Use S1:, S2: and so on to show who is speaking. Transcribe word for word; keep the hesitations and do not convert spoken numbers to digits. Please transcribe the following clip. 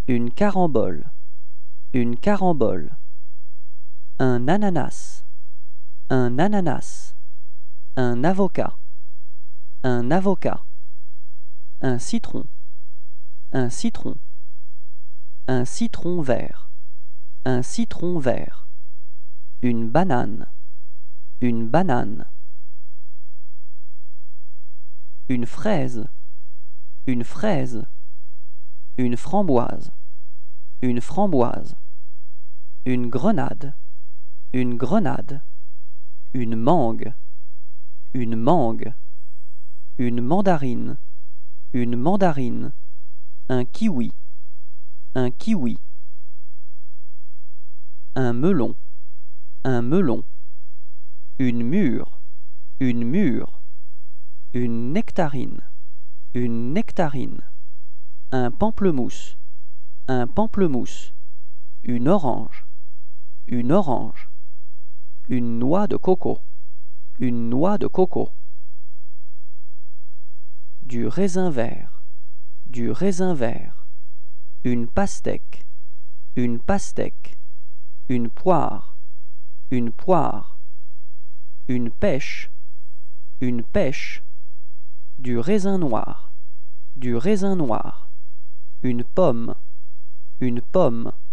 S1: une carambole, une carambole. Un ananas, un ananas. Un avocat, un avocat. Un citron, un citron. Un citron vert, un citron vert. Une banane, une banane. Une fraise, une fraise. Une framboise, une framboise. Une grenade, une grenade. Une mangue, une mangue. Une mandarine, une mandarine. Un kiwi, un kiwi. Un melon, un melon. Une mûre, une mûre. Une nectarine, une nectarine. Un pamplemousse, un pamplemousse. Une orange, une orange. Une noix de coco, une noix de coco. Du raisin vert, du raisin vert. Une pastèque, une pastèque. Une poire, une poire. Une pêche, une pêche. Du raisin noir, du raisin noir. Une pomme, une pomme.